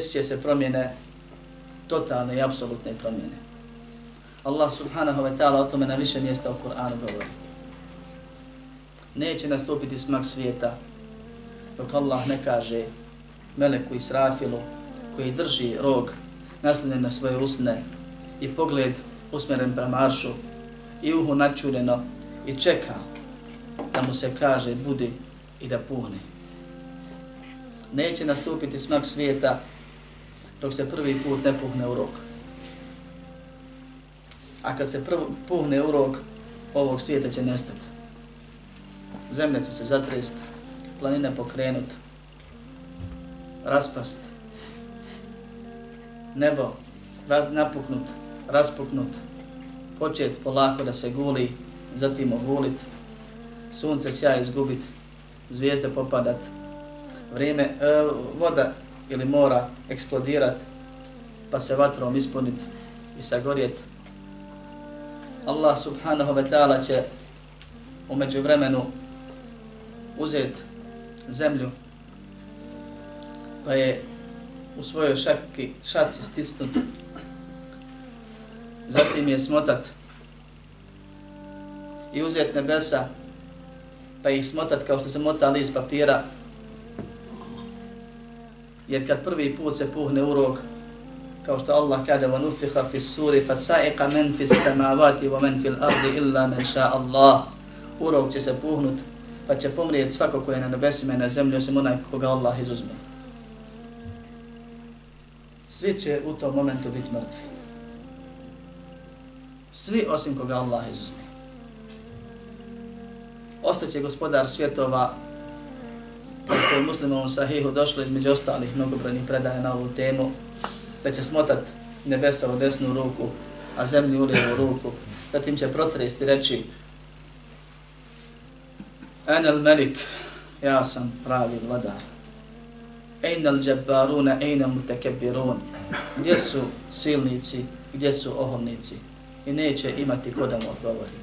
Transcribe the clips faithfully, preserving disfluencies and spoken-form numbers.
desit će se promjene, totalne i apsolutne promjene. Allah subhanahu wa ta'ala o tome na više mjesta u Kur'anu govori. Neće nastupiti smak svijeta dok Allah ne kaže Meleku Israfilu koji drži rog naslonjen na svoje usne i pogled usmjeren prema aršu i uho načureno i čeka da mu se kaže budi i da puhne. Neće nastupiti smak svijeta dok se prvi put ne puhne u rog. A kad se prvo puhne u rog, ovog svijeta će nestati. Zemlja će se zatrest, planine pokrenut, raspast, nebo raz, napuknut, raspuknut, počet polako da se guli, zatim ogulit, sunce sjaj izgubit, zvijezde popadat, vrijeme, e, voda ili mora eksplodirat, pa se vatrom ispunit i sagorjet. Allah subhanahu wa ta'ala će u međuvremenu uzet zemlju pa je u svojoj šaki, šaci stisnut, zatim je smotat i uzet nebesa pa ih smotat kao što se mota list papira, jer kad prvi put se puhne u rog, kao što Allah kaže وَنُفِخَ فِي السُّورِ فَسَائِقَ مَنْ فِي السَّمَاوَاتِ وَمَنْ فِي الْأَرْضِ إِلَّا مَنْ شَاءَ اللَّهِ. U rog će se puhnut, pa će pomrijeti svako koje je na nebesima i na zemlji, osim onaj koga Allah izuzme. Svi će u tom momentu biti mrtvi. Svi osim koga Allah izuzme. Ostaće gospodar svjetova, kako je Muslimovom sahihu došlo između ostalih mnogobrojnih predaja na ovu temu, da će smotat nebesa u desnu ruku, a zemlju u lijevu ruku. Zatim će protresti reći Enel Melik, ja sam pravi vladar. Ejnel džabbaruna, ejnel mutekebirun. Gdje su silnici, gdje su oholnici? I neće imati ko da mu odgovori.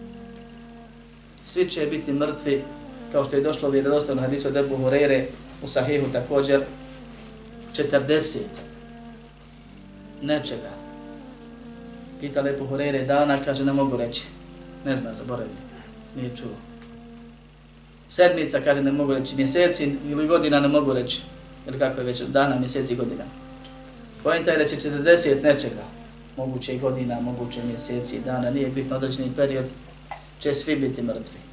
Svi će biti mrtvi, kao što je došlo u vjerodostojnom hadisu od Ebu Hureyre, u sahihu također, četrdeset nečega. Pitali Ebu Hureyre dana, kaže ne mogu reći. Ne zna, zaboravio. Nije čuo. Sedmica, kaže ne mogu reći. Mjeseci ili godina ne mogu reći. Ili kako je već dana, mjeseci i godina. Poenta je reći četrdeset nečega. Moguće i godina, moguće mjeseci i dana. Nije bitno određeni period. Će svi biti mrtvi.